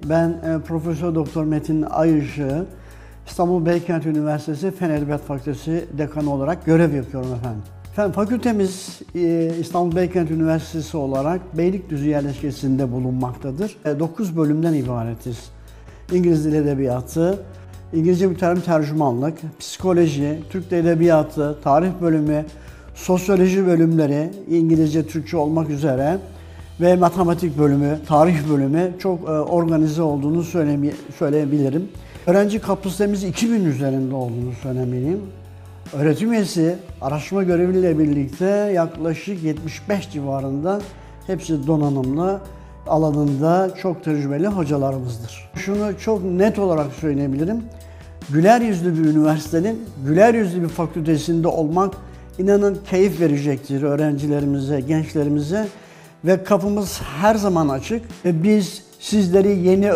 Ben Profesör Doktor Metin Ayışık, İstanbul Beykent Üniversitesi Fen Edebiyat Fakültesi Dekanı olarak görev yapıyorum efendim. Fakültemiz İstanbul Beykent Üniversitesi olarak Beylikdüzü yerleşkesinde bulunmaktadır. 9 bölümden ibaretiz. İngiliz Dili Edebiyatı, İngilizce mütercim tercümanlık, psikoloji, Türk Dili Edebiyatı, tarih bölümü, sosyoloji bölümleri, İngilizce, Türkçe olmak üzere ve matematik bölümü, tarih bölümü çok organize olduğunu söyleyebilirim. Öğrenci kapasitemiz 2000 üzerinde olduğunu söylemeliyim. Öğretim üyesi, araştırma göreviyle birlikte yaklaşık 75 civarında hepsi donanımlı, alanında çok tecrübeli hocalarımızdır. Şunu çok net olarak söyleyebilirim. Güler yüzlü bir üniversitenin, güler yüzlü bir fakültesinde olmak inanın keyif verecektir öğrencilerimize, gençlerimize ve kapımız her zaman açık ve biz sizleri yeni